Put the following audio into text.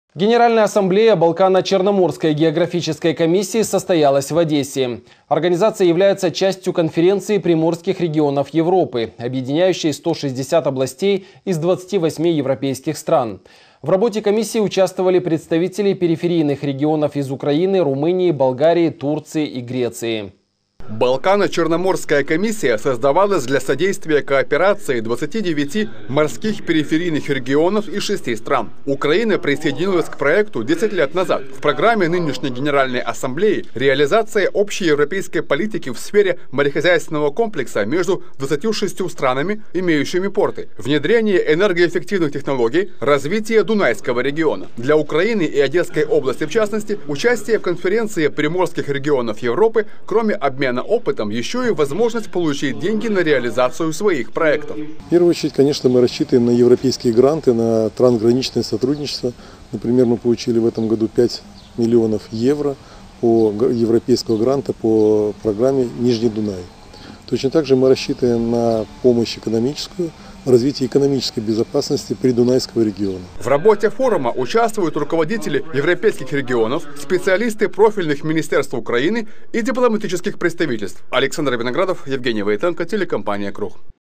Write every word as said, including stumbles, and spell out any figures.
Генеральная ассамблея Балкано-Черноморской географической комиссии состоялась в Одессе. Организация является частью конференции приморских регионов Европы, объединяющей сто шестьдесят областей из двадцати восьми европейских стран. В работе комиссии участвовали представители периферийных регионов из Украины, Румынии, Болгарии, Турции и Греции. Балкано-Черноморская комиссия создавалась для содействия кооперации двадцати девяти морских периферийных регионов из шести стран. Украина присоединилась к проекту десять лет назад. В программе нынешней Генеральной Ассамблеи реализация общей европейской политики в сфере морехозяйственного комплекса между двадцатью шестью странами, имеющими порты, внедрение энергоэффективных технологий, развитие Дунайского региона. Для Украины и Одесской области, в частности, участие в конференции приморских регионов Европы, кроме обмена опытом, еще и возможность получить деньги на реализацию своих проектов. В первую очередь, конечно, мы рассчитываем на европейские гранты, на трансграничное сотрудничество. Например, мы получили в этом году пять миллионов евро по европейского гранта по программе «Нижний Дунай». Точно так же мы рассчитываем на помощь экономическую, развитие экономической безопасности Придунайского региона. В работе форума участвуют руководители европейских регионов, специалисты профильных министерств Украины и дипломатических представительств. Александр Виноградов, Евгений Войтенко, телекомпания «Круг».